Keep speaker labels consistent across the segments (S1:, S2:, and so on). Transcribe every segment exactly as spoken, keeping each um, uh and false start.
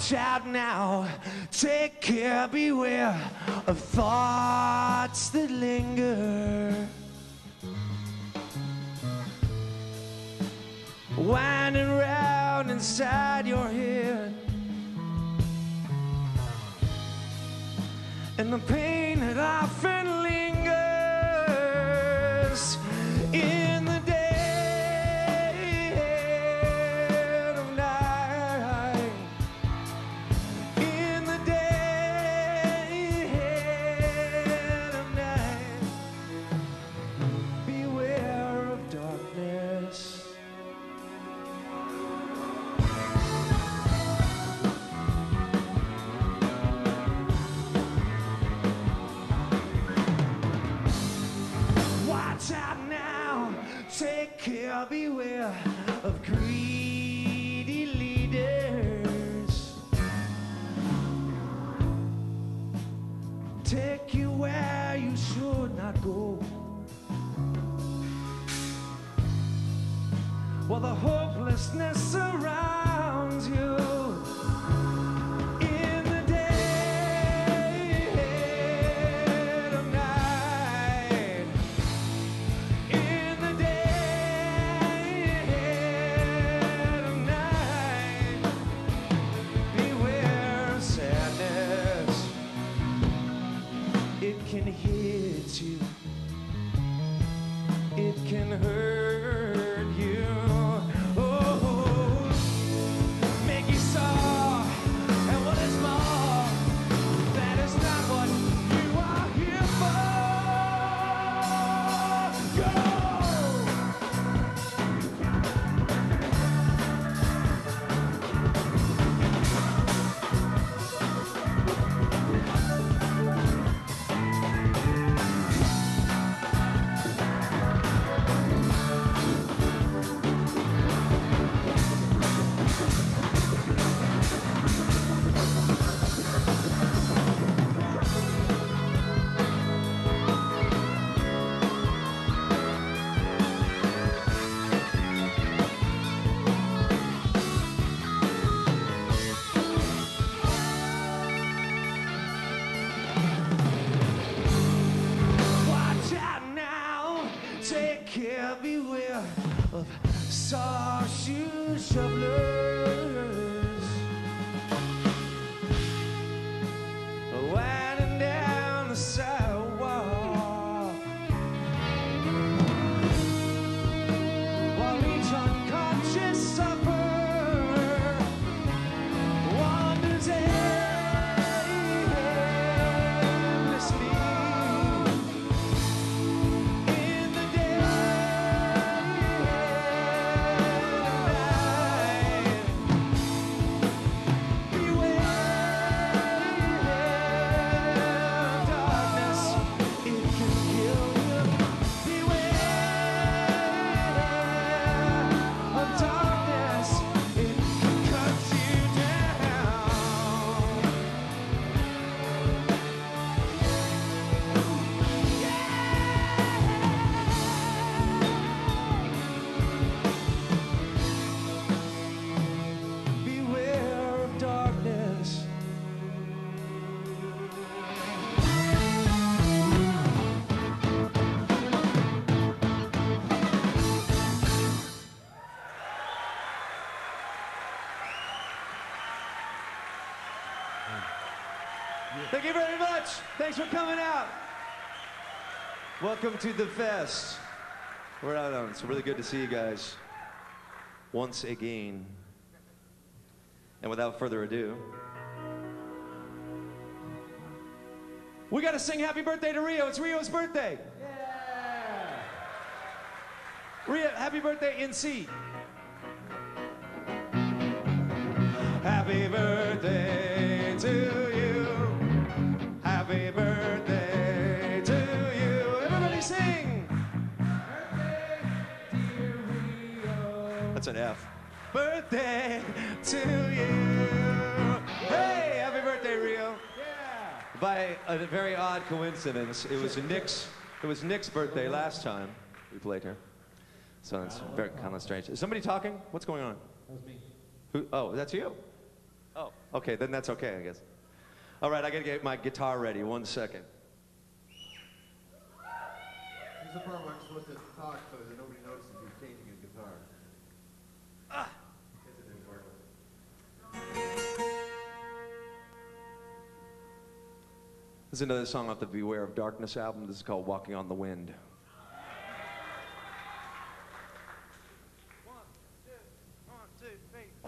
S1: Watch out now, take care, beware of thoughts that linger. Winding round inside your head. And the pain that often lingers in the dead of night. In the dead of night. Beware of darkness. Watch out now, take care, beware of greedy leaders. Take you where you should not go. While the hopelessness surrounds you. It can hit you, it can hurt you, oh, make you sore, and what is more, that is not what you are here for. Go! Take care, beware of sawshoe shovelers winding down the sidewalk, while each unconscious sufferer wanders aimlessly. Thank you very much. Thanks for coming out. Welcome to the fest. We're out on. It's really good to see you guys once again. And without further ado, we got to sing happy birthday to Rio. It's Rio's birthday. Yeah. Rio, happy birthday in C. Happy birthday to you. Happy birthday to you. Everybody sing. Birthday, dear Rio. That's an F. Birthday to you. Hey, happy birthday, Rio. Yeah. By a very odd coincidence, it was Nick's. It was Nick's birthday last time we played here. So it's very kind of strange. Is somebody talking? What's going on?
S2: That was me.
S1: Who? Oh, that's you. Oh, Okay, then that's okay, I guess. All right, I gotta get my guitar ready. One second.
S2: Here's the part where I'm supposed to talk so that nobody notices he's changing his guitar.
S1: Ah.
S2: Guess it didn't work.
S1: This is another song off the Beware of Darkness album. This is called Walking on the Wind.
S3: One, two, one, two, three, four.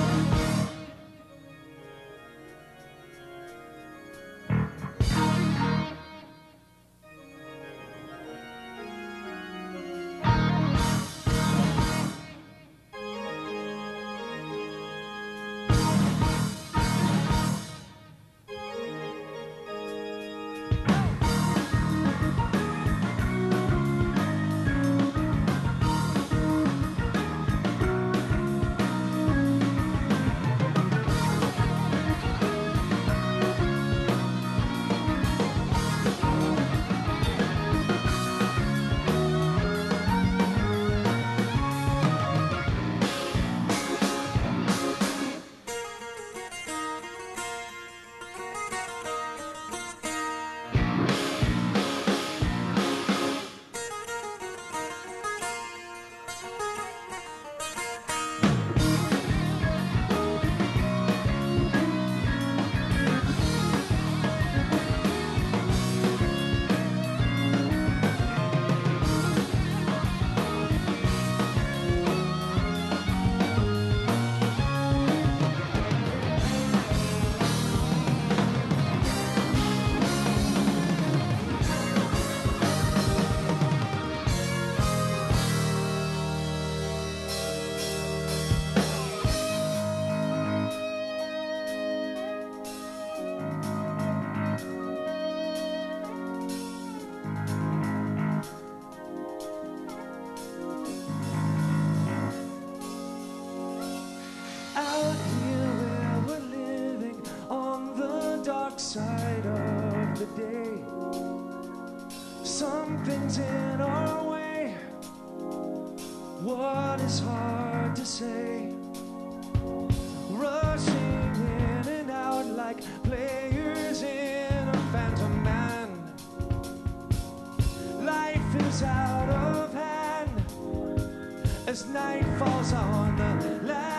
S1: Out here where we're living on the dark side of the day, something's in our way. What is hard to say? Rushing in and out like players in a phantom man. Life is out of hand as night falls on the land.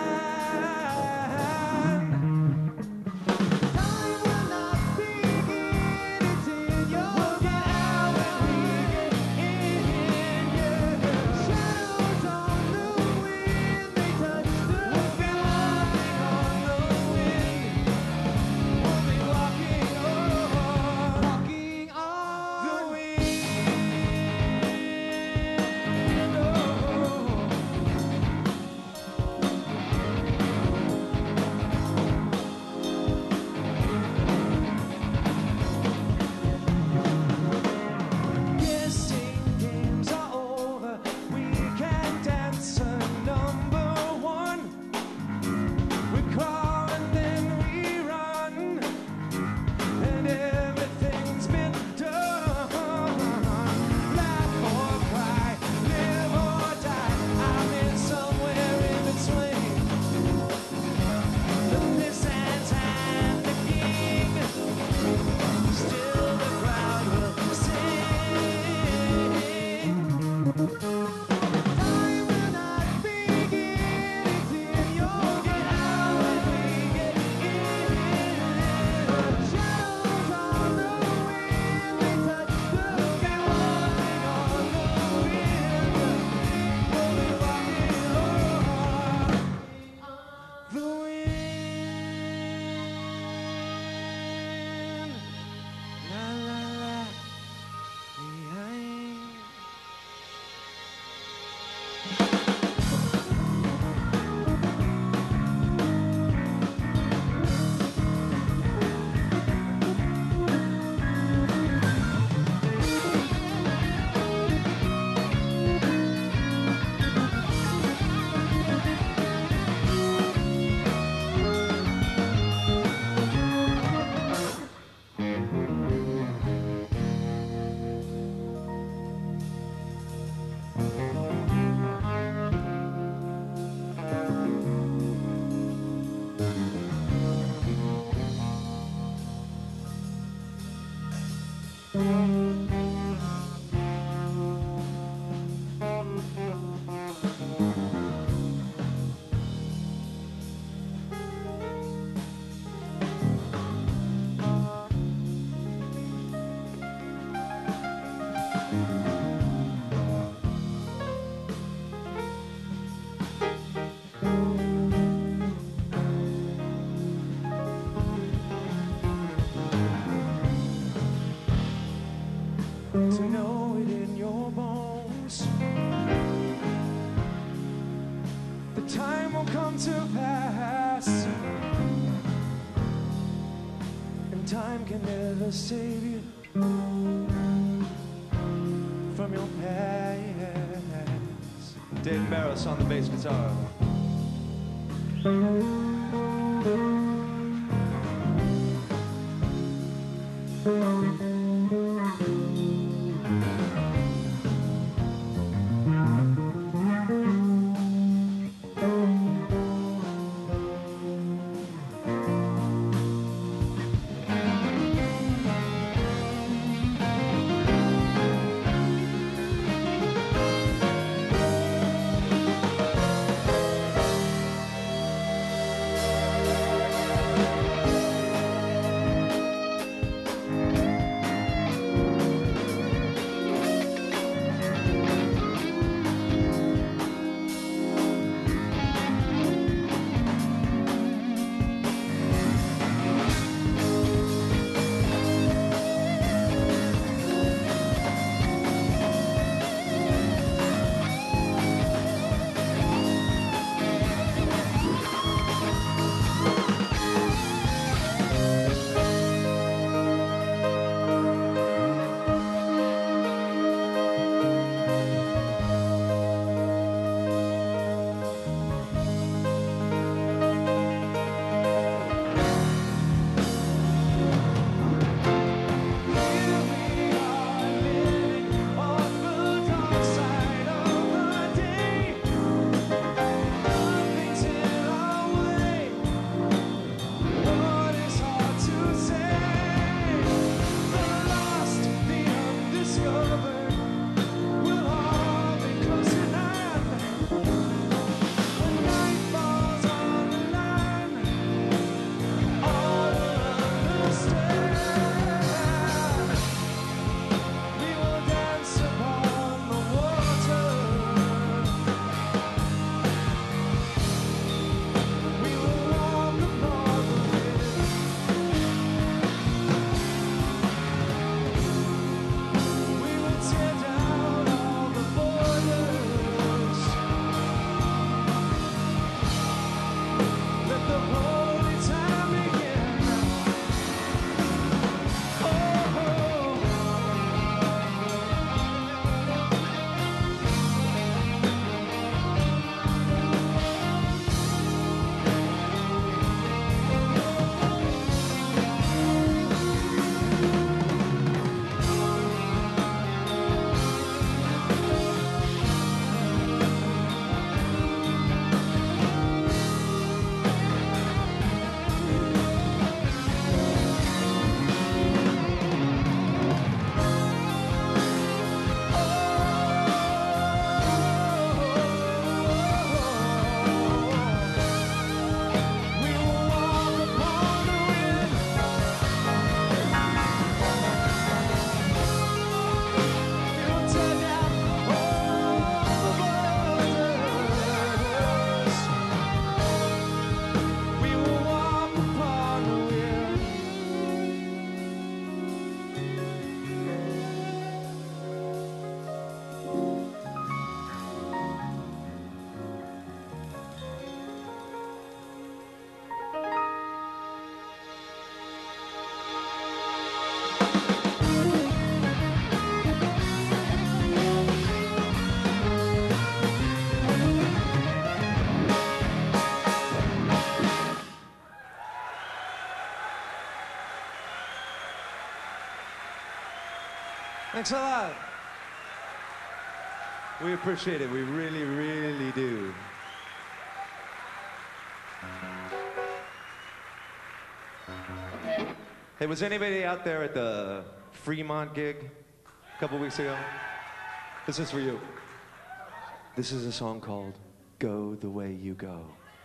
S1: Shadows on the wind, they touch the To know it in your bones, the time will come to pass, and time can never save you from your past. Dave Barris on the bass guitar. Thanks a lot. We appreciate it. We really, really do. Hey, was anybody out there at the Fremont gig a couple weeks ago. This is for you. This is a song called Go the Way You Go.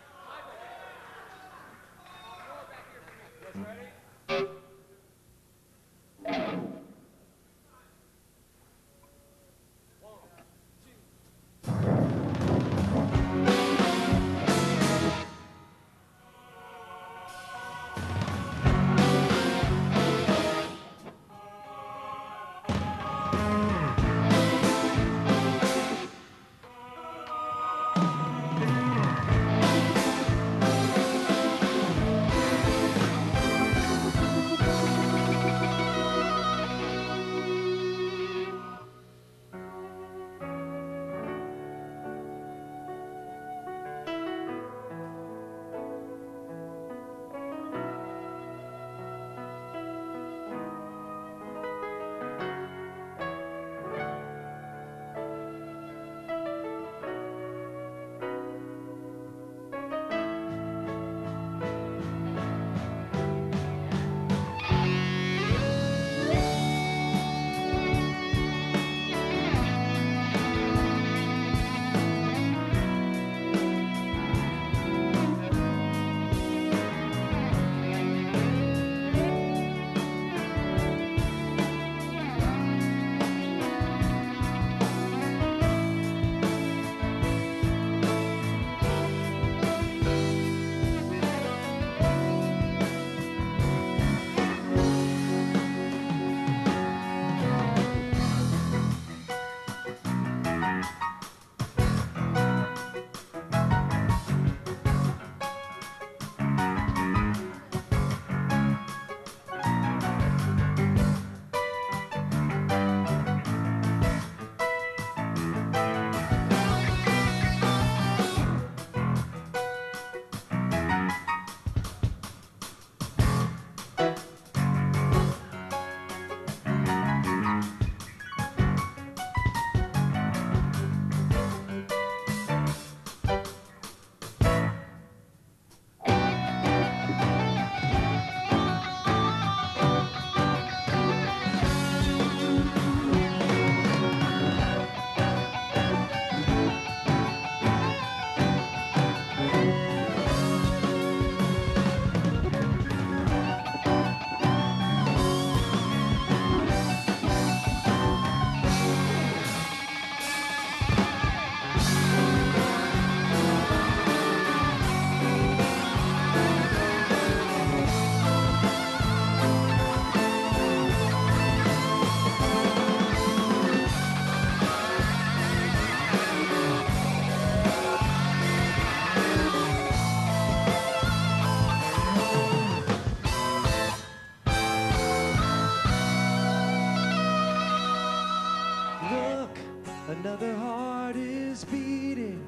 S4: Another heart is beating,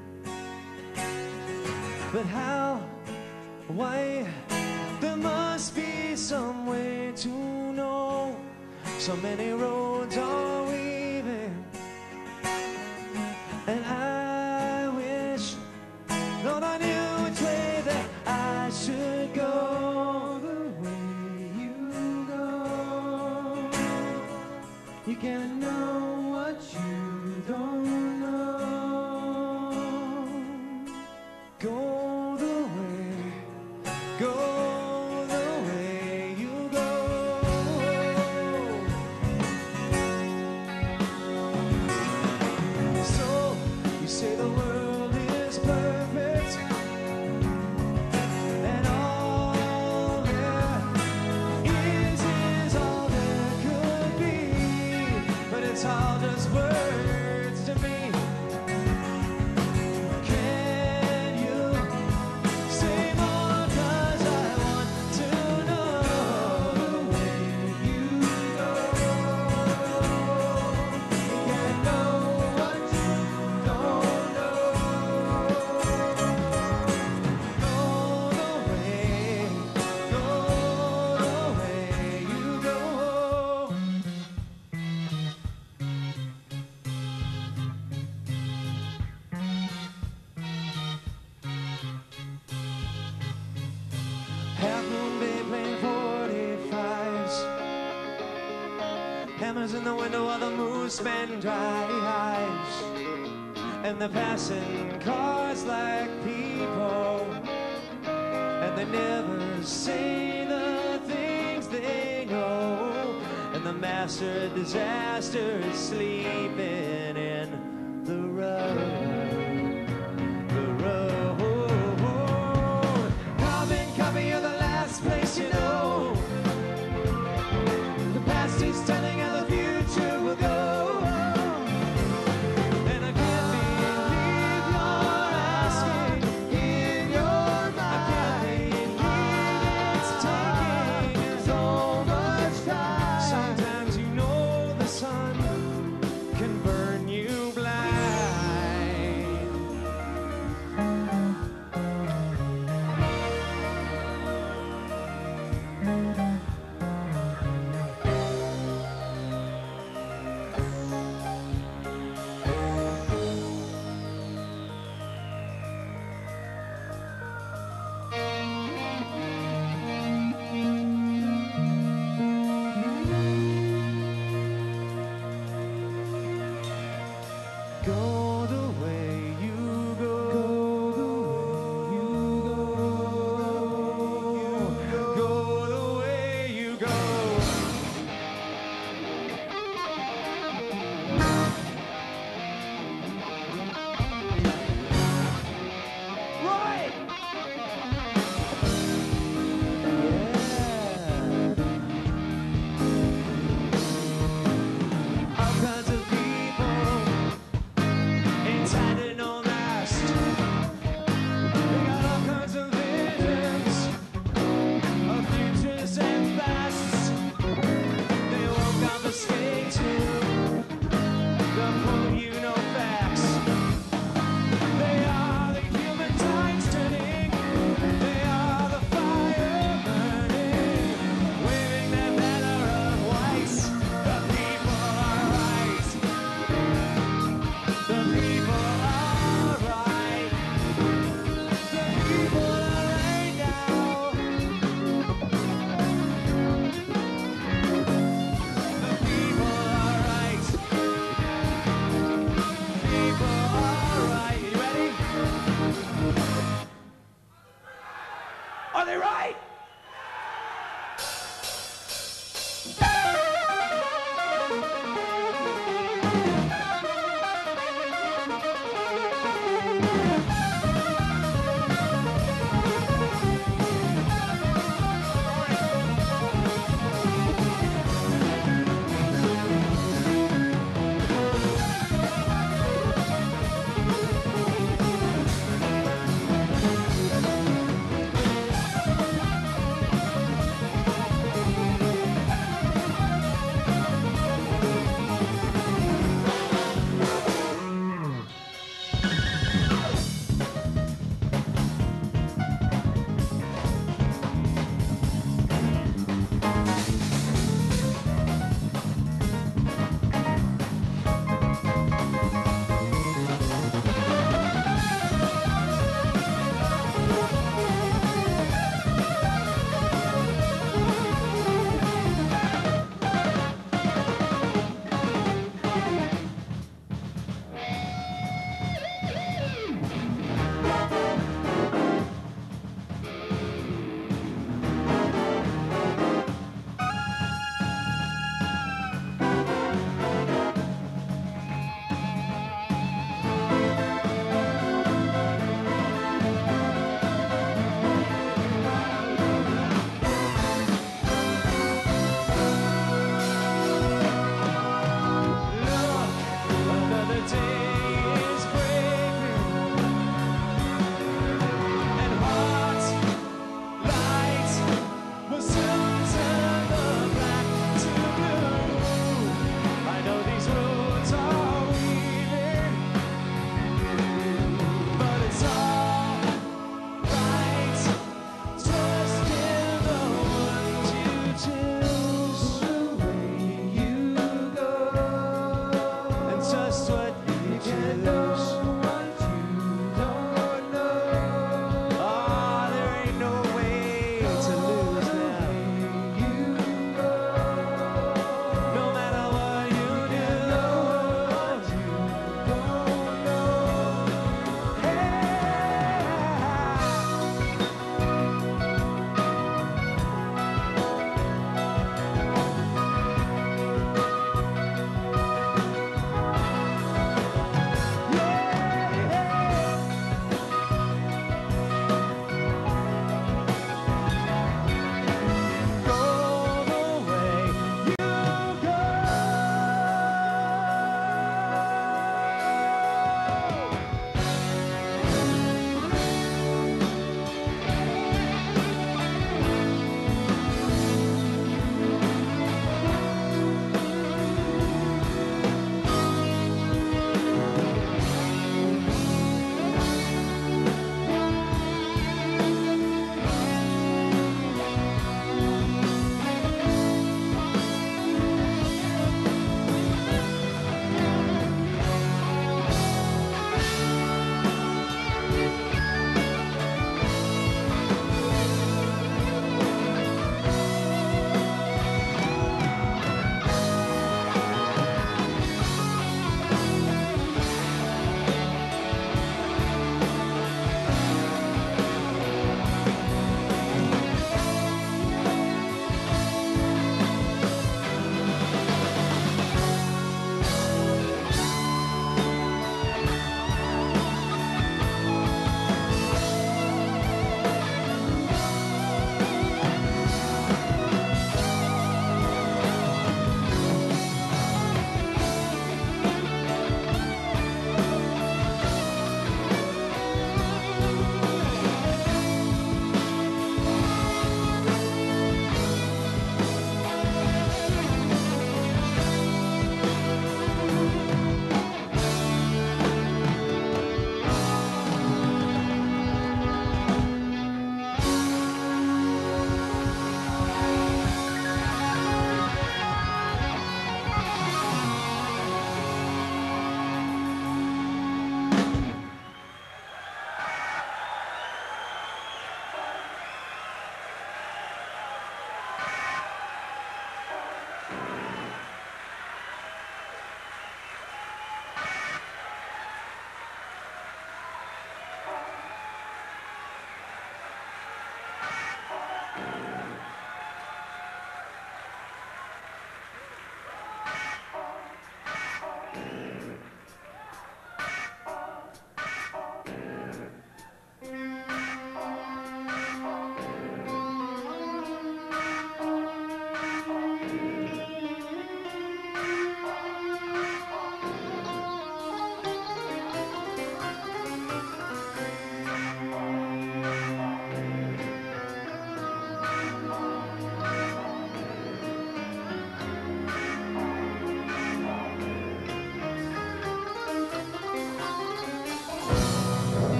S4: but how, why? There must be some way to know. So many roads are weaving, and I wish, Lord, I knew which way that I should go. The way you go, you can't know what you don't know. Go the way, go the way you go. So you say the world is perfect, and all there is is all there could be, but it's all just words to me. Can you say more? 'Cause I want to know the way you go. You can't know what you don't know. Go the way, go the way you go. Hammers in the window while the moose men drives, and they're passing cars like people, and they never say the things they know, and the master of disaster is sleeping in the road, the road. Carbon copy, you're the last place you know. The past is telling how the future will go, and I can't believe you're asking in your mind. I can't believe it's taking so much time. Sometimes you know the sun can burn you blind.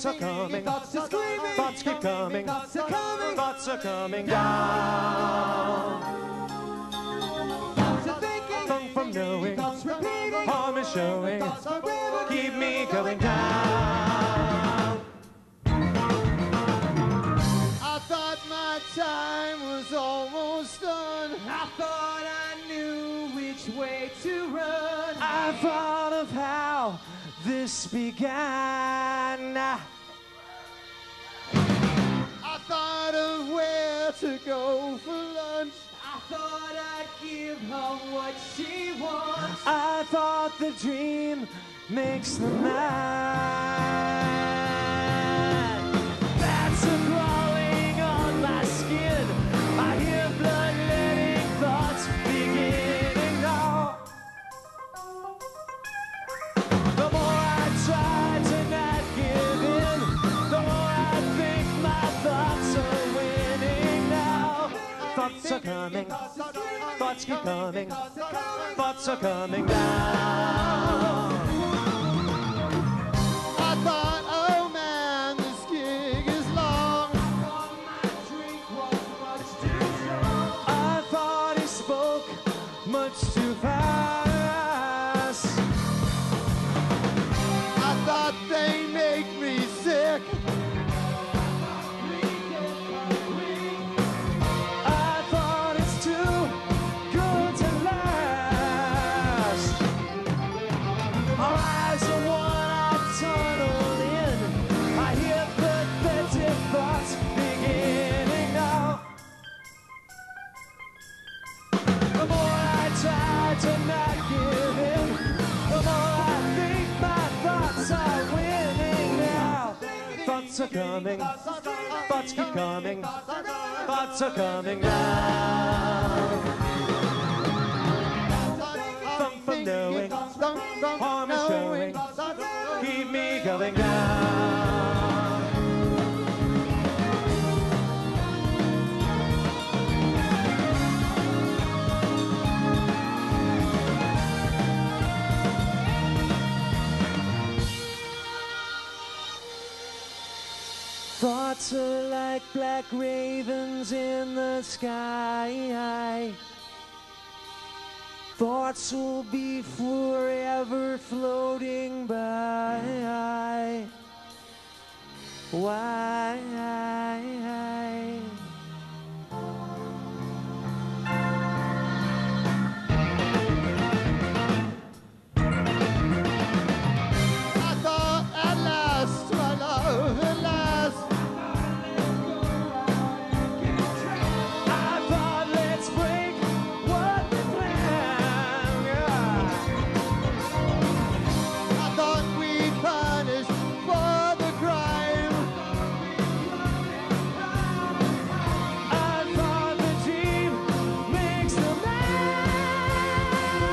S4: are coming,
S1: thoughts are screaming,
S4: thoughts keep coming,
S1: thoughts are coming,
S4: thoughts are coming down.
S1: thoughts are thinking,
S4: Funk from knowing,
S1: thoughts repeating,
S4: harm is showing,
S1: thoughts are river,
S4: keep me going down.
S1: I thought my time was almost done. I thought I knew which way to run.
S4: I thought of how this began.
S1: I thought of where to go for lunch. I thought I'd give her what she wants.
S4: I thought the dream makes the man. Bats are crawling on my skin. I hear bloodletting thoughts beginning now. The more I try to not give in, the more I think my thoughts are winning now. Thoughts are coming, thoughts keep coming, thoughts are coming down.
S1: I thought, oh man, this gig is long. I thought my drink was much too strong.
S4: I thought he spoke much too fast.
S1: I thought they make me sick.
S4: I thought it's too good to last. Our eyes are one-eyed tunnel in. I hear pathetic thoughts beginning now. The more I try to not give in, the more I think my thoughts are winning now. Thoughts are coming, thoughts keep coming, thoughts are coming down. Thump from knowing, harm is showing, keep me going down. Thoughts are like black ravens in the sky. Thoughts will be forever floating by. Why?
S1: I thought at last, my love, at last.
S4: I thought let's break what we planned.
S1: I thought we'd punish for the crime.
S4: I thought the dream makes the man.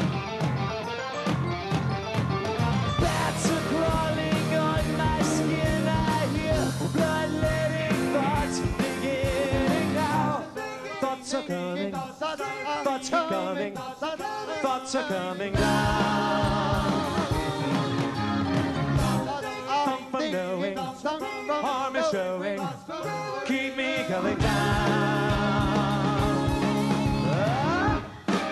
S4: Bats are crawling on my skin. I hear bloodletting thoughts beginning now. Thoughts are coming, thoughts keep coming, thoughts are coming down. Pump from knowing, harm is showing, keep me coming down. Ah!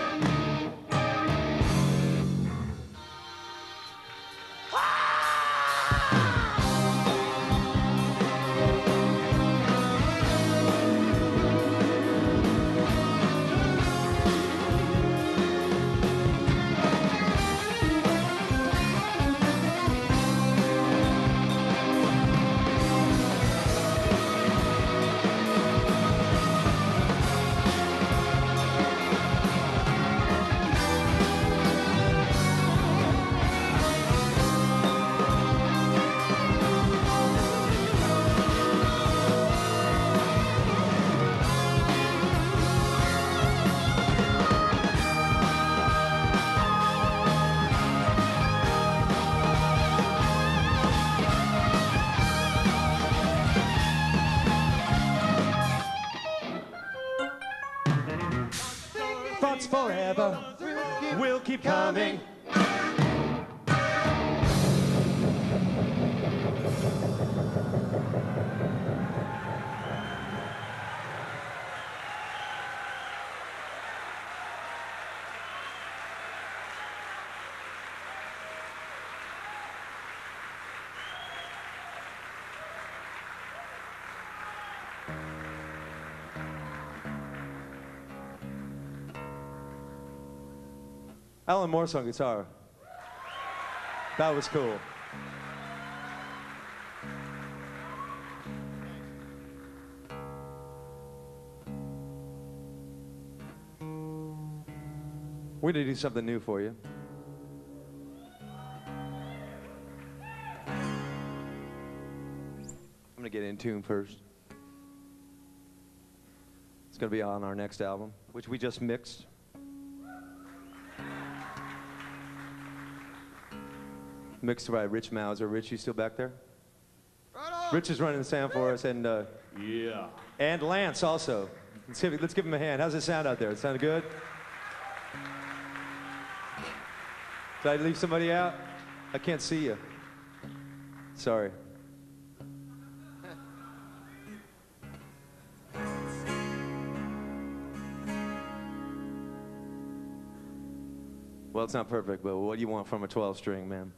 S4: Thoughts forever will keep coming. Alan Morse on guitar. That was cool. We're gonna do something new for you. I'm gonna get in tune first. It's gonna be on our next album, which we just mixed. Mixed by Rich Mauser. Rich, you still back there?
S2: Right on.
S4: Rich is running the sound for us, and uh,
S2: Yeah.
S4: and Lance also. Let's give, let's give him a hand. How's it sound out there? It sounded good? Did I leave somebody out? I can't see you. Sorry. Well, it's not perfect, but what do you want from a twelve string, man?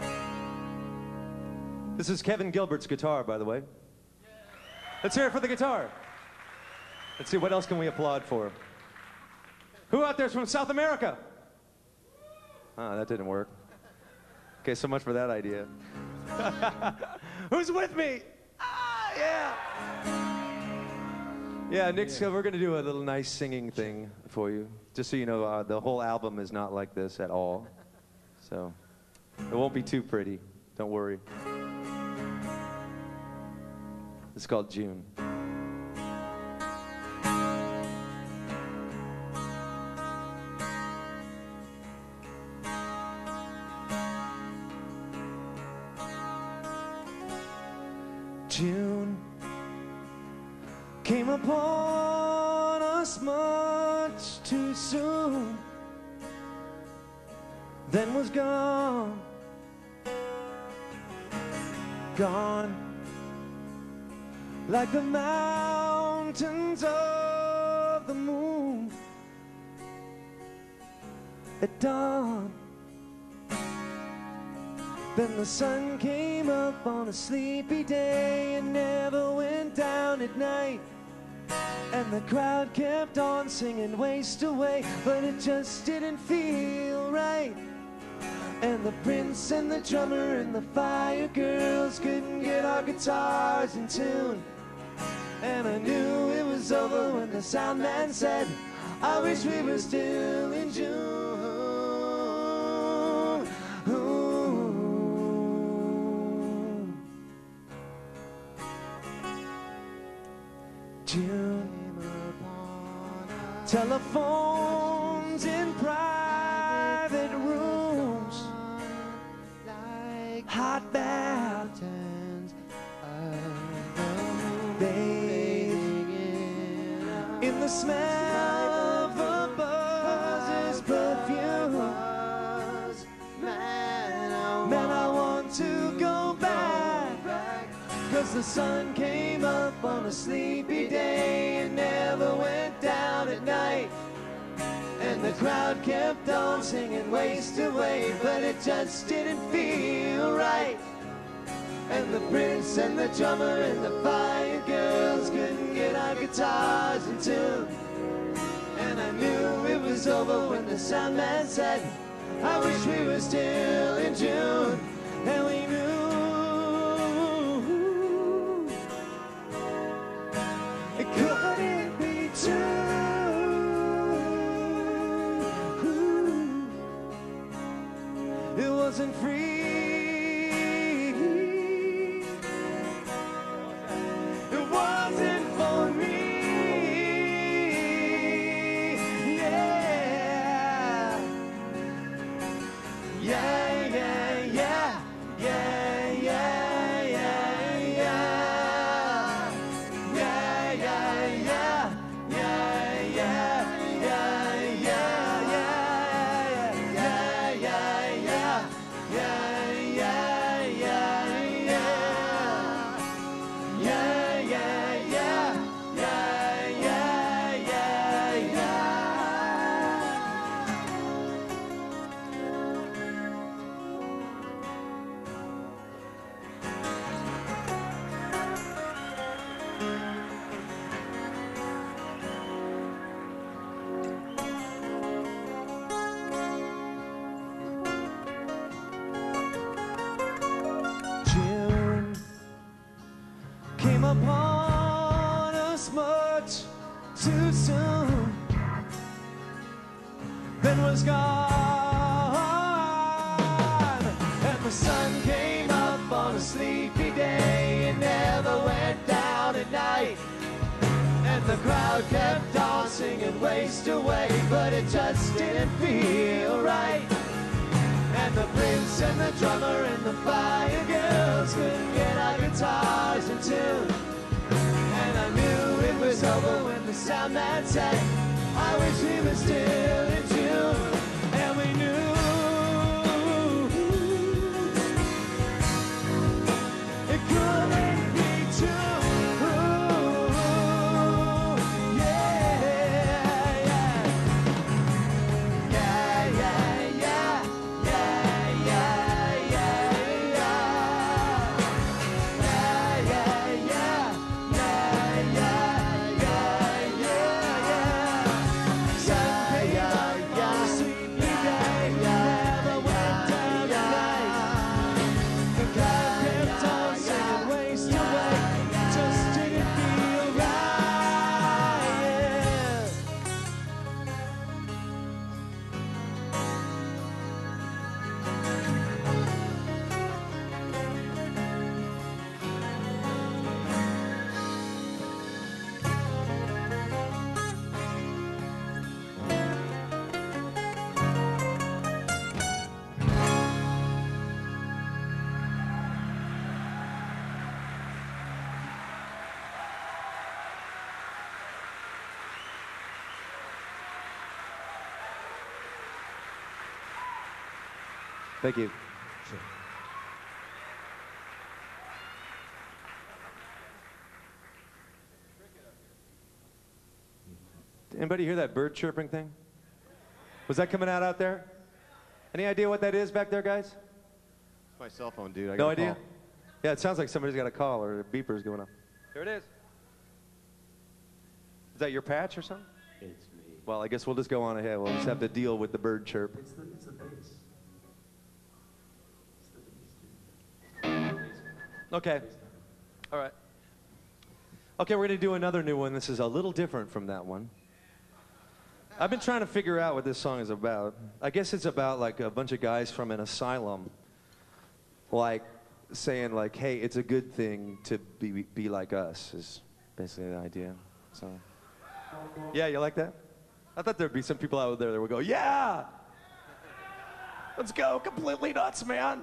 S4: This is Kevin Gilbert's guitar, by the way. Let's hear it for the guitar. Let's see, what else can we applaud for? Who out there's from South America? Ah, that didn't work. Okay, so much for that idea. Who's with me? Ah, yeah. Yeah, Nick's, uh, we're going to do a little nice singing thing for you. Just so you know, uh, the whole album is not like this at all. So, it won't be too pretty. Don't worry. It's called June. June came upon us much too soon, then was gone, gone like the mountains of the moon at dawn. Then the sun came up on a sleepy day and never went down at night. And the crowd kept on singing "Waste Away," but it just didn't feel right. And the prince and the drummer and the fire girls couldn't get our guitars in tune. And I knew it was over when the sound man said, "I wish we were still in June." June. Telephones in private rooms, hot baths, bathing in the smell of a buzz's perfume. Man, I want to go back, 'cause the sun came up on a sleepy day and never went down at night. And the crowd kept on singing "Waste Away," but it just didn't feel right. And the prince and the drummer and the fire girls couldn't get our guitars in tune. And I knew it was over when the sound man said, "I wish we were still in June." And we knew it couldn't be true. It wasn't free. It wasn't for me. Yeah. Yeah, yeah, yeah. Yeah, yeah, yeah, yeah. Yeah, yeah, too soon, then was gone. And the sun came up on a sleepy day and never went down at night. And the crowd kept on singing Waste Away, but it just didn't feel right. And the prince and the drummer and the fire girls couldn't get our guitars in tune. And I knew it was over when the sound man said, I wish he was still in June. And we knew it couldn't be true. Thank you. Sure. Anybody hear that bird chirping thing? Was that coming out out there? Any idea what that is back there, guys?
S2: It's my cell phone, dude. I
S4: no
S2: got a
S4: idea?
S2: call.
S4: Yeah, it sounds like somebody's got a call or a beeper's going on. Here it is. Is that your patch or something?
S5: It's me.
S4: Well, I guess we'll just go on ahead. We'll just have to deal with the bird chirp.
S5: It's the, it's the bass.
S4: Okay. All right. Okay, we're going to do another new one. This is a little different from that one. I've been trying to figure out what this song is about. I guess it's about like a bunch of guys from an asylum, like saying like, hey, it's a good thing to be, be like us, is basically the idea. So, yeah, you like that? I thought there'd be some people out there that would go, yeah! Let's go completely nuts, man!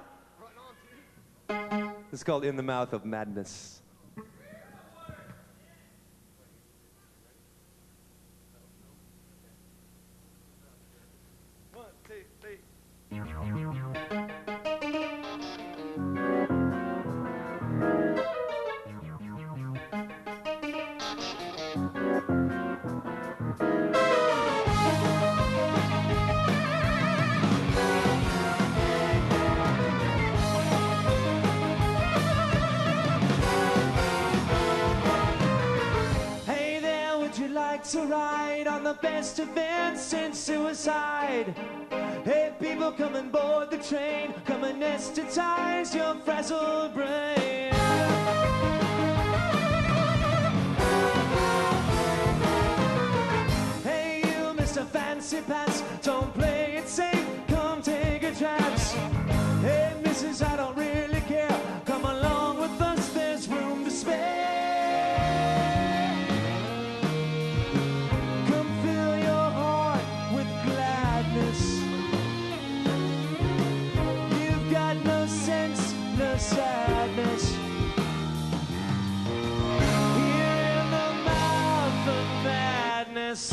S4: It's called In the Mouth of Madness.
S3: One, two, three.
S4: To ride on the best event since suicide. Hey, people, come and board the train. Come and anesthetize your frazzled brain. Hey, you, Mister Fancy Pants, don't play it safe. Come take a chance. Hey, Missus I don't really care. Come along with us, there's room to spare. Sadness here in the mouth of madness.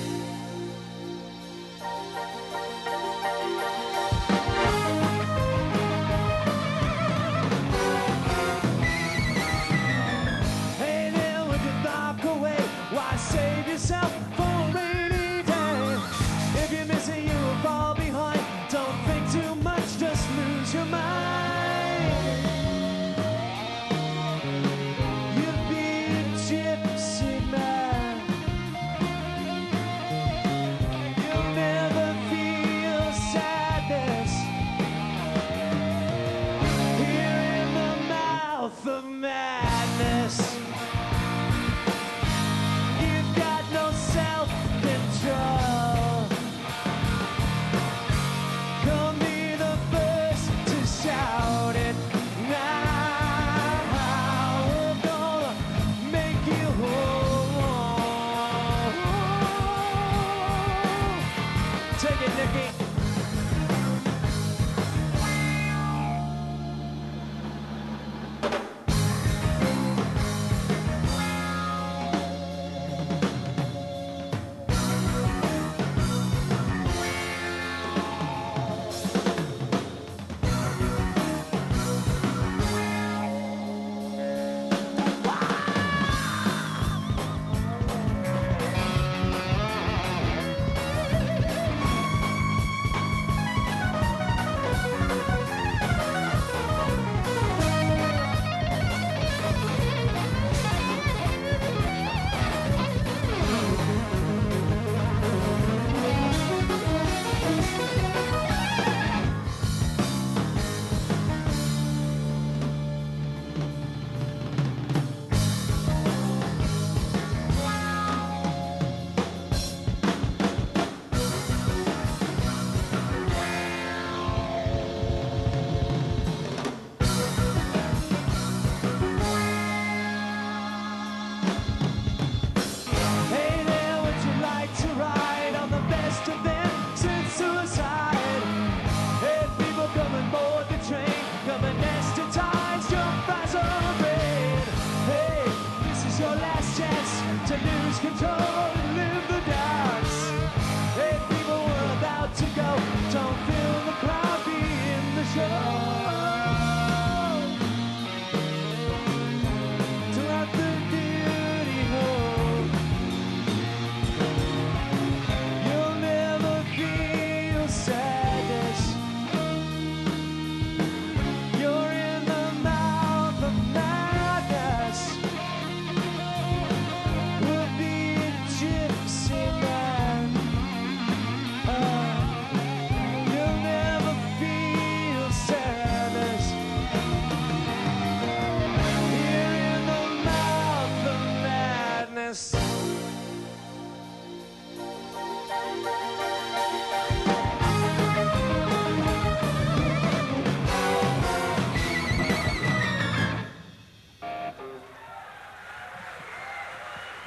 S4: Hey there, with your dark away, why save yourself for a rainy day? If you're missing, you will fall behind. Don't think too much, just lose your mind. Of madness, you've got no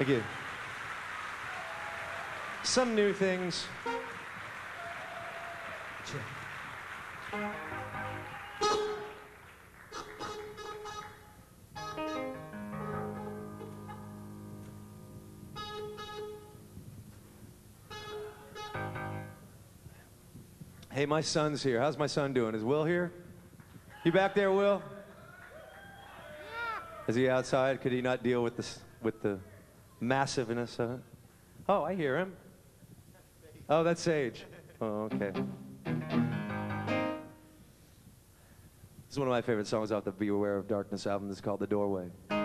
S4: Thank you. Some new things. Hey, my son's here. How's my son doing? Is Will here? You back there, Will? Is he outside? Could he not deal with this, with the massiveness of it? Oh, I hear him. Oh, that's Sage. Oh, okay. This is one of my favorite songs off the Be Aware of Darkness album. This is called The Doorway.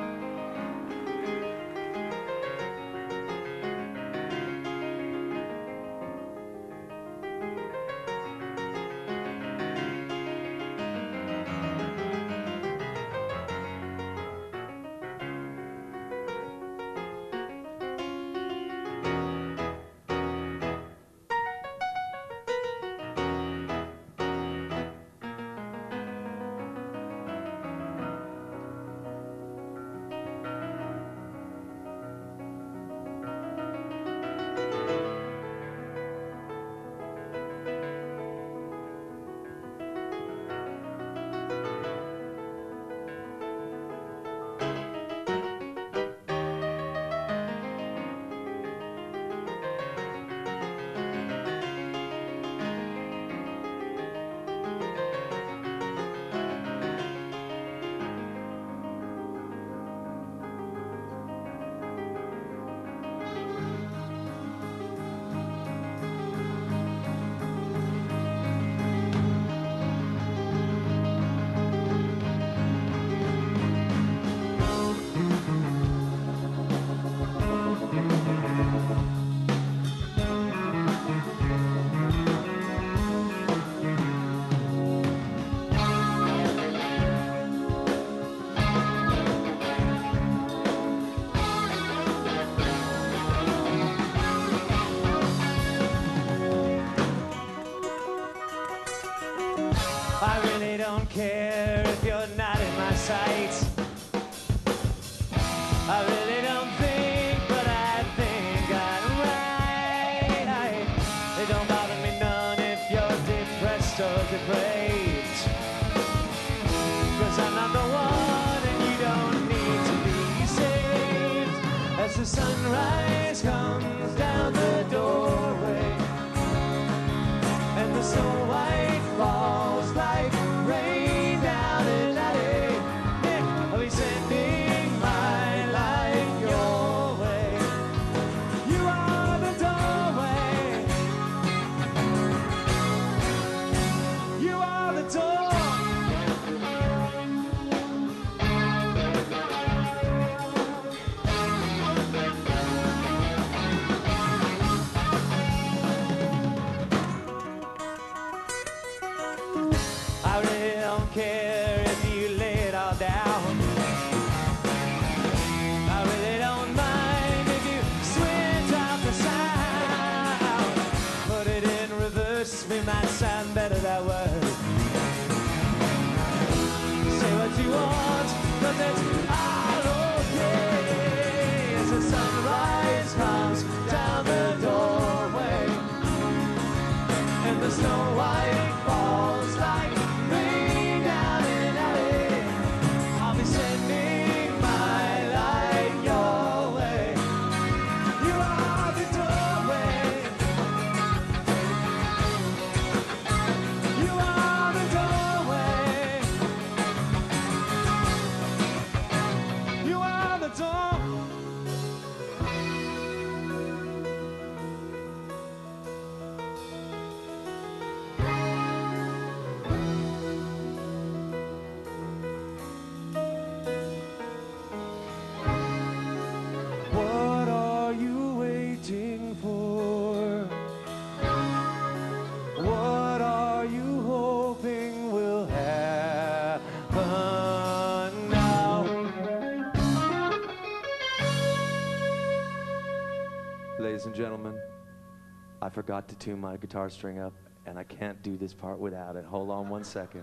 S4: I really don't care if you're not in my sight. I really don't think, but I think I'm right. It don't bother me none if you're depressed or depraved, 'cause I'm not the one and you don't need to be saved. As the sunrise comes down the doorway and the snow white falls like rain down in alley, I'll be sending my light your way. You are the doorway. You are the door. I really don't care if you lay it all down. I really don't mind if you switch off the sound. Put it in reverse, we might sound better that way. Say what you want, 'cause it's all okay. As the sunrise comes down the doorway and the snow white falls like rain down in alley, I'll be sending my light your way. You are the doorway. You are the doorway. You are the door. What are you waiting for? What are you hoping will happen now? Ladies and gentlemen, I forgot to tune my guitar string up, and I can't do this part without it. Hold on one second.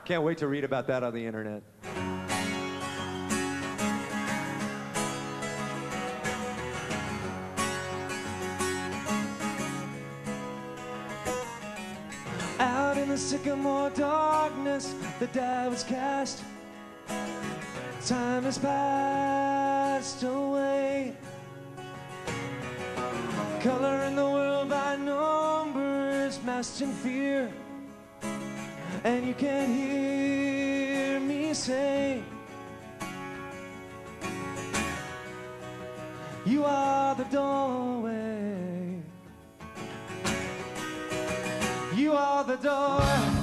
S4: Can't wait to read about that on the internet. Out in the sycamore darkness, the die was cast. Time has passed away. Color in the world by numbers, masked in fear. And you can't hear me say, you are the doorway. You are the door.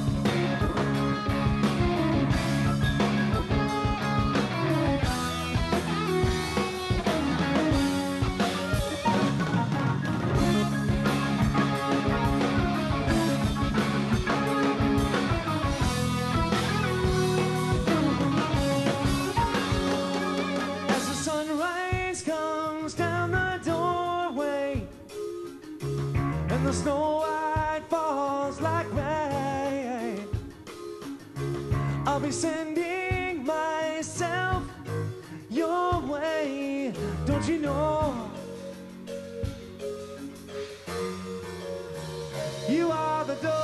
S4: The snow white falls like rain. I'll be sending myself your way. Don't you know? You are the door.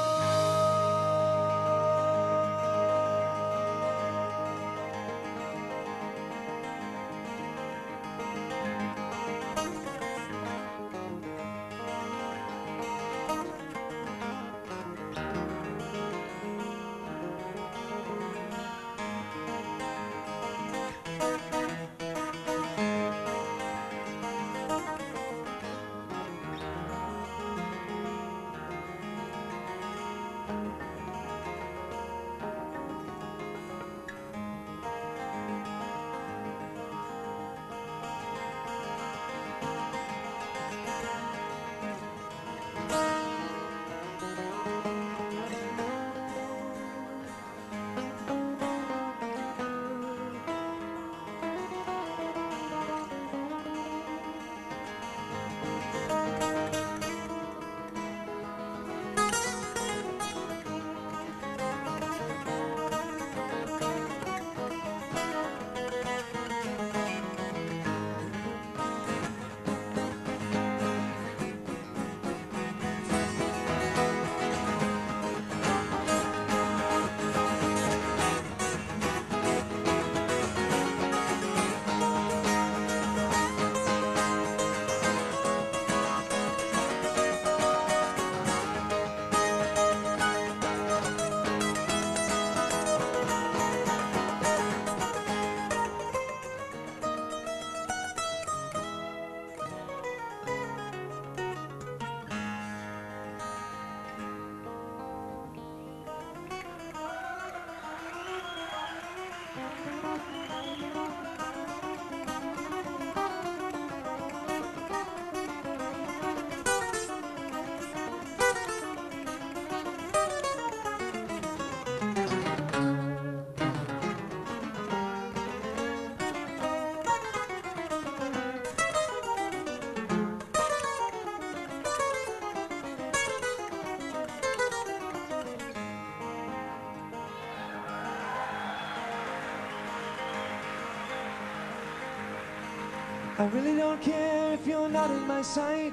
S4: I really don't care if you're not in my sight.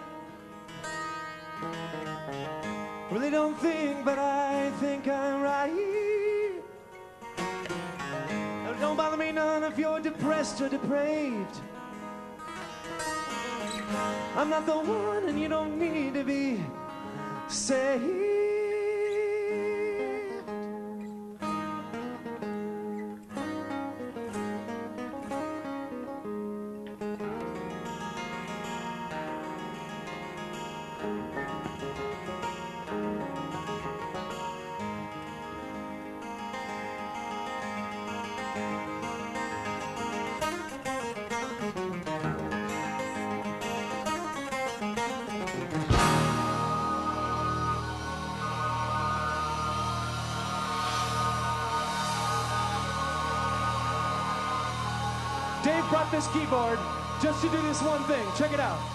S4: Really don't think, but I think I'm right. It don't bother me none if you're depressed or depraved. I'm not the one and you don't need to be saved. Dave brought this keyboard just to do this one thing. Check it out.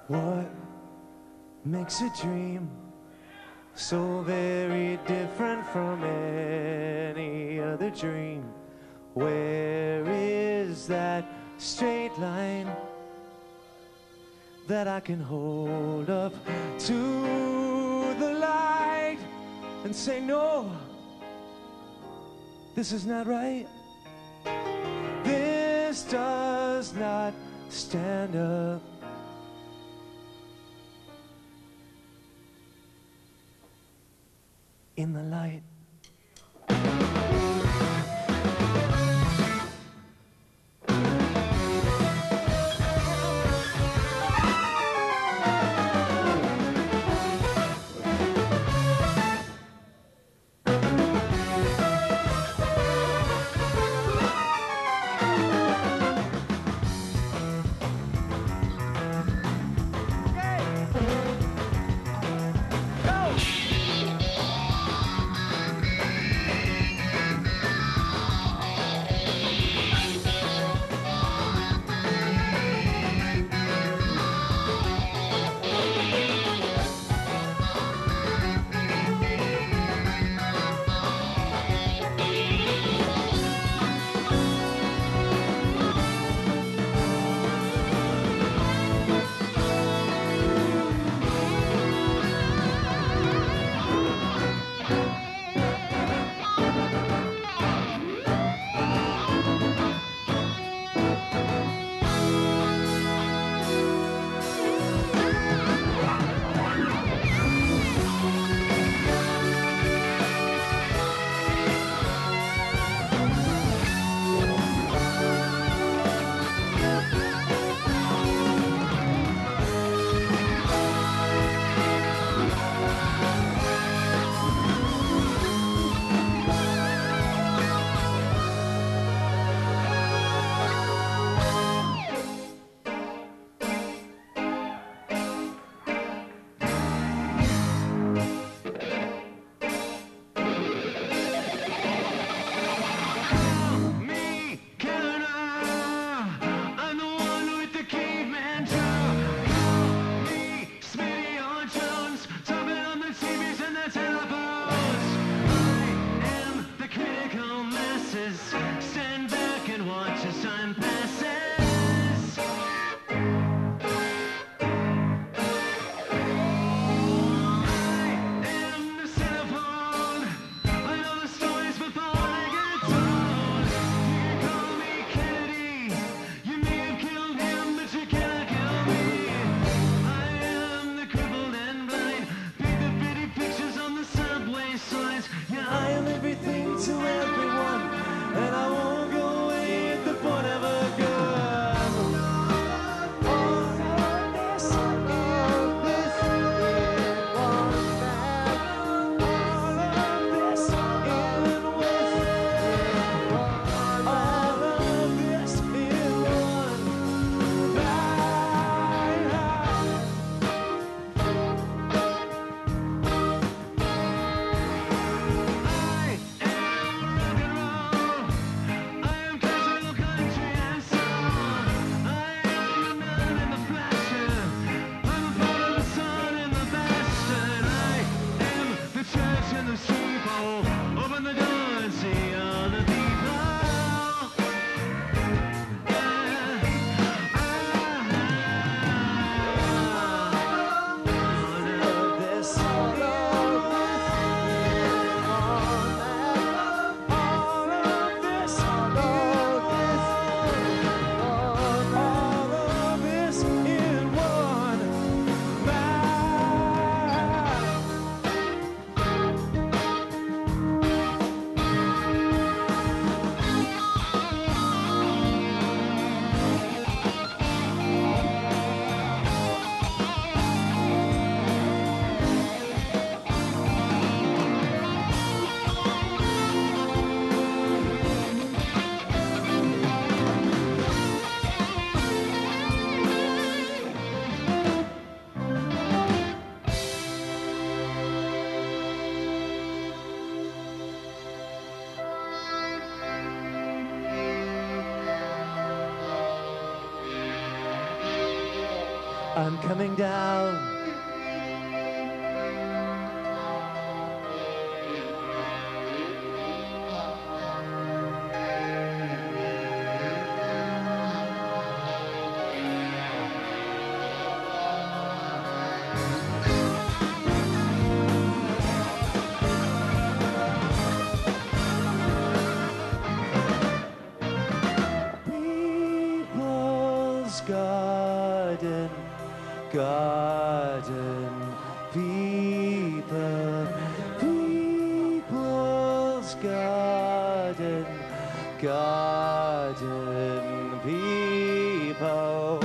S4: What makes a dream so very different from any other dream? Where is that straight line that I can hold up to the light and say, no, this is not right. This does not stand up. In the light. I'm coming down. Garden, garden, people, people's garden, garden, people,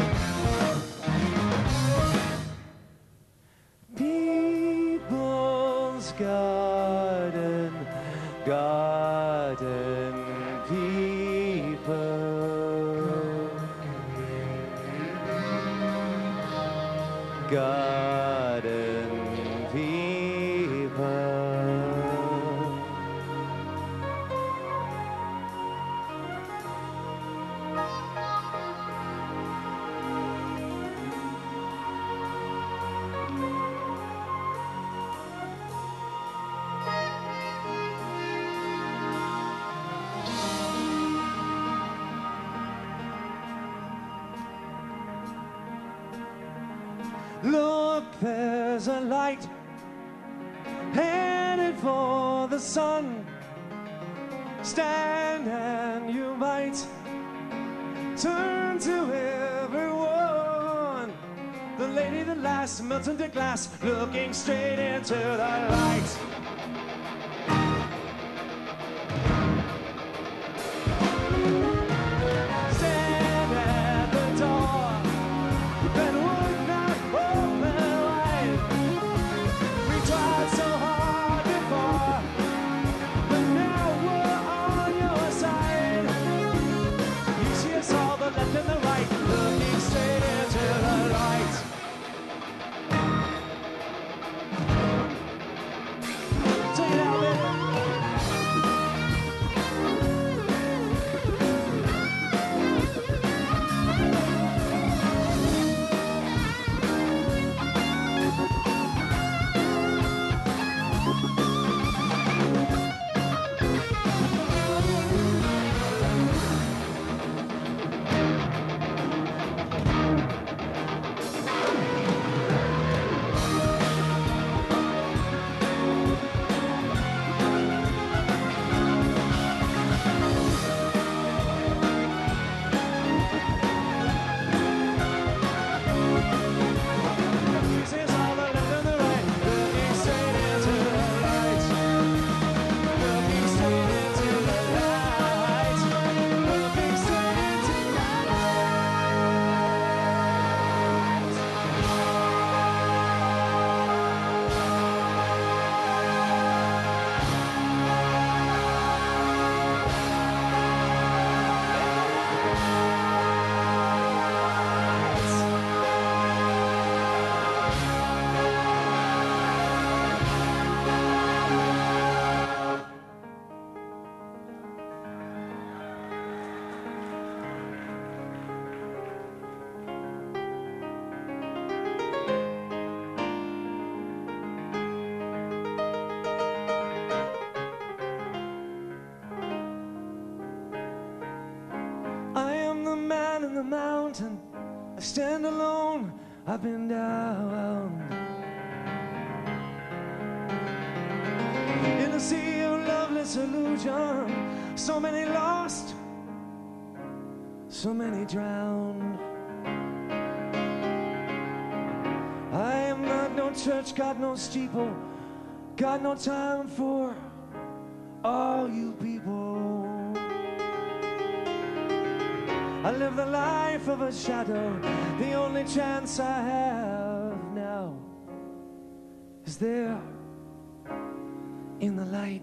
S4: people's garden, garden, people. Garden people. Look, there's a light headed for the sun. Stand and you might turn to everyone. The lady, the lass, melts into glass, looking straight into the light. The mountain, I stand alone, I've been down in a sea of loveless illusion. So many lost, so many drowned. I am not no church, got no steeple, got no time for all you people. I live the life of a shadow. The only chance I have now is there in the light.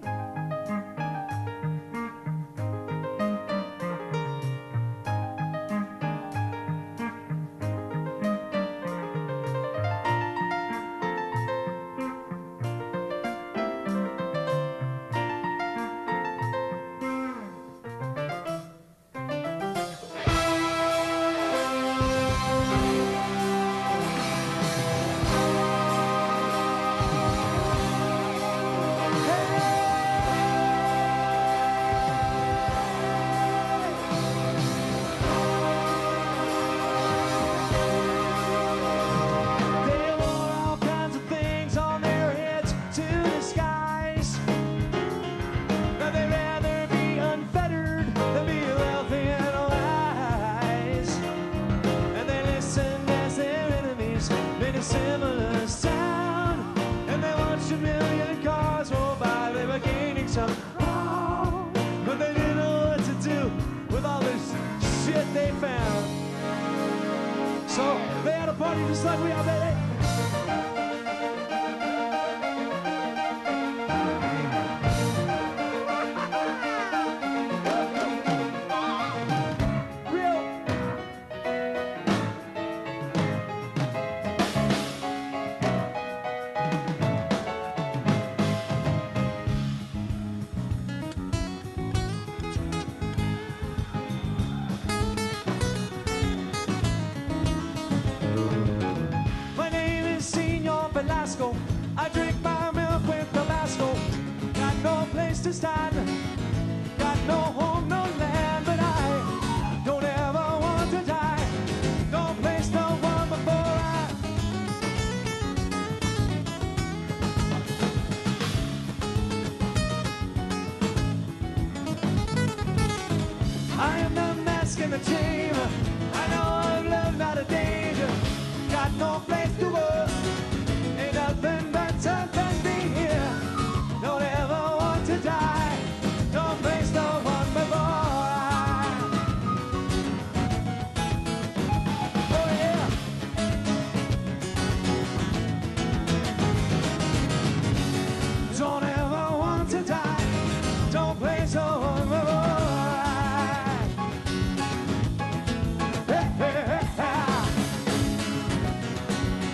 S4: similar sound, and they watched a million cars roll by. They were gaining some ground, but they didn't know what to do with all this shit they found. So they had a party just like we are, baby. I drink my milk with Tabasco. Got no place to stand, got no home, no land, but I don't ever want to die. No place, no one before I. I am the mask and the chain. I know I've lived out of danger. Got no place to go. Ain't nothing better than be here. Don't ever want to die. Don't place no one before I. Oh yeah. Don't ever want to die. Don't place no one before I. Hey, hey, hey, hey.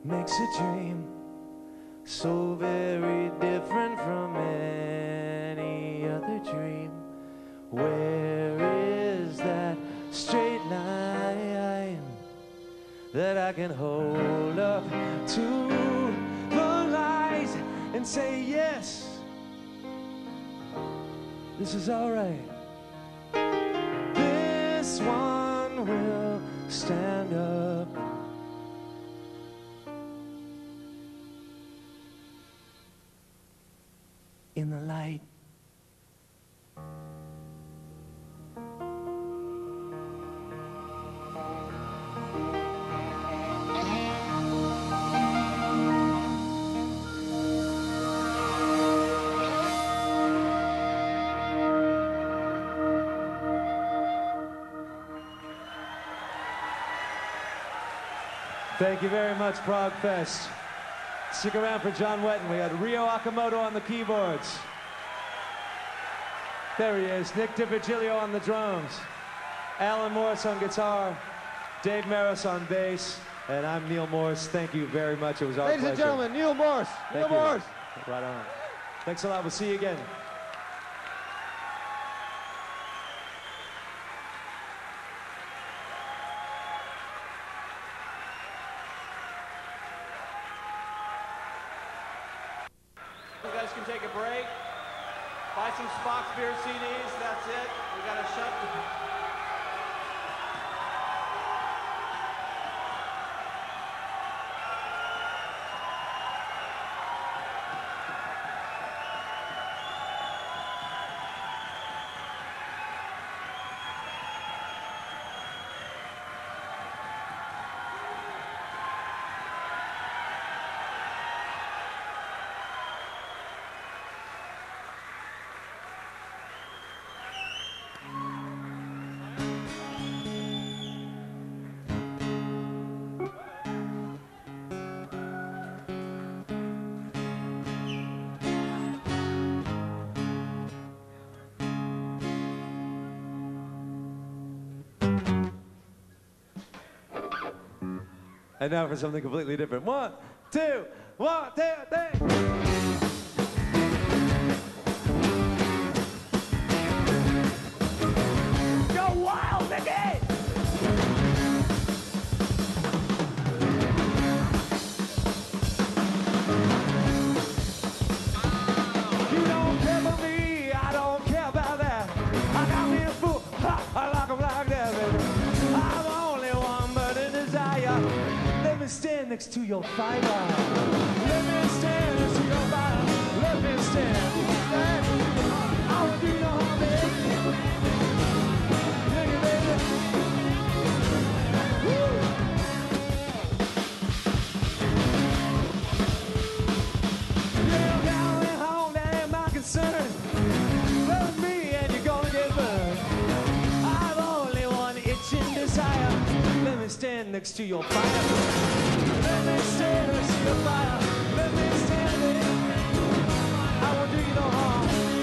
S4: makes a dream so very different from any other dream? Where is that straight line that I can hold up to the light and say, yes, this is all right. This one will stand up. In the light. Thank you very much, Progfest. Stick around for John Wetton. We had Ryo Akamoto on the keyboards. There he is, Nick DiVirgilio on the drums. Alan Morris on guitar. Dave Maris on bass. And I'm Neil Morris. Thank you very much. It was our
S2: Ladies
S4: pleasure.
S2: and gentlemen, Neil Morris.
S4: Thank
S2: Neil
S4: you.
S2: Morris.
S4: Right on. Thanks a lot. We'll see you again.
S5: You guys can take a break, buy some Spock beer C Ds, that's it. We got to shut.
S4: And now for something completely different. One, two, one, two, three. Go wild, Mickey! You don't care about me, I don't care about that. I got me a fool, ha, I like 'em like that, baby. I'm only one but a desire. Let me stand next to your fire. Let me stand next to your fire. Let me stand. I will do your harm, baby. Dig it, baby. Woo. You're going home, that ain't my concern. Love me and you're gonna get burned. I've only one itching desire. Let me stand next to your fire. Let me stand next to your fire. Let me stand there. I won't do you no harm.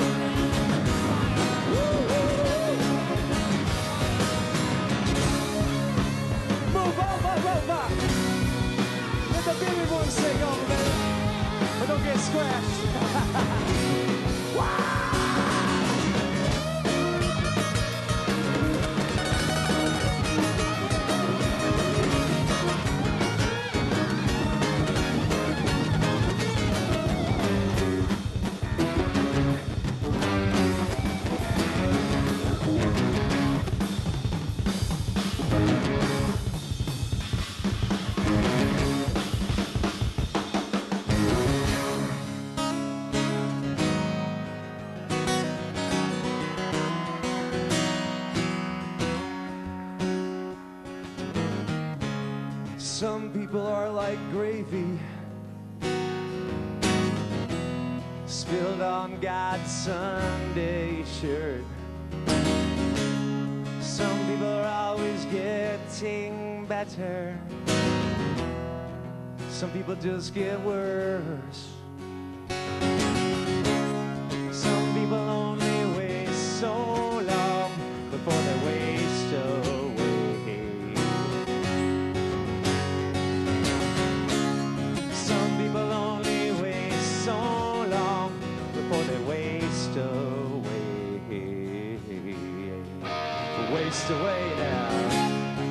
S4: Woo-hoo. Move over, move over. Let the baby boy sing over, baby. But don't get scratched. Wow! Some people are like gravy spilled on God's Sunday shirt. Some people are always getting better. Some people just get worse. Some people only waste so long before they waste away. waste away now.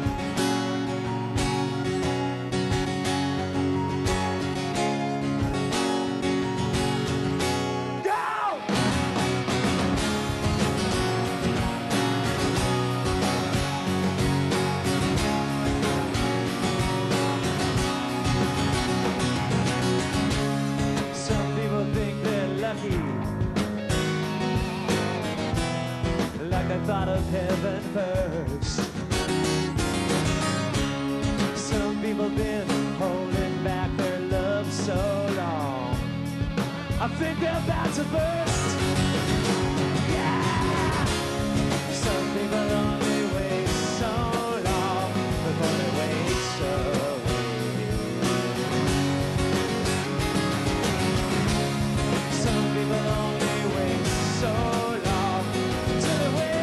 S4: Thought of heaven first. Some people been holding back their love so long, I think they're about to burst. Yeah! Some people only wait so long before they waste away. Some people only wait so long till they wait.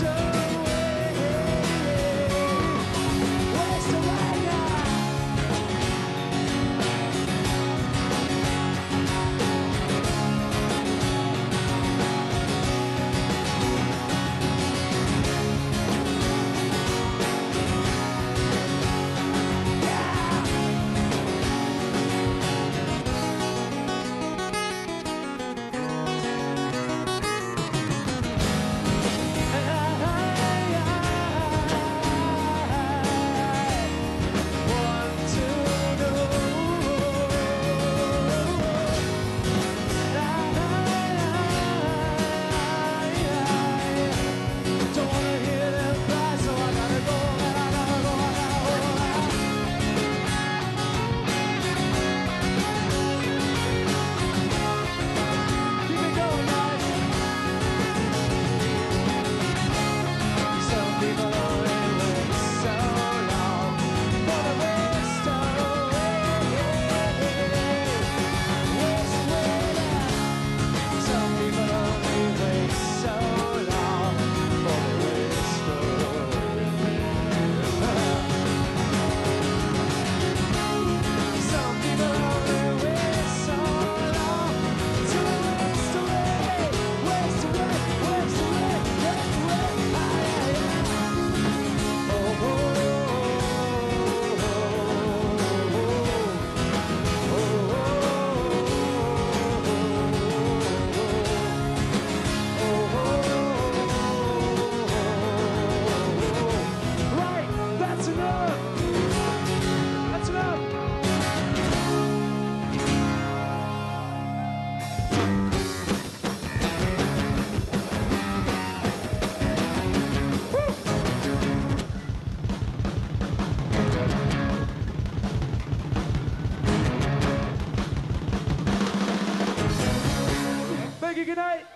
S4: Good night.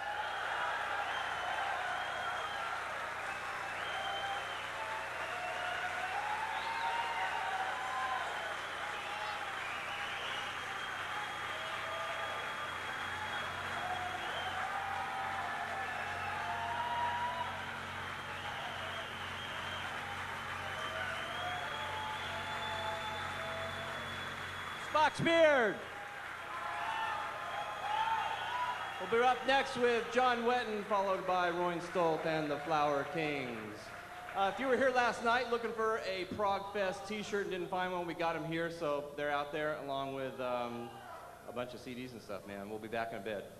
S5: Spock's Beard. We'll be up next with John Wetton, followed by Roy Stolt and the Flower Kings. Uh, if you were here last night looking for a Progfest t-shirt and didn't find one, we got them here, so they're out there along with um, a bunch of C Ds and stuff, man. We'll be back in a bit.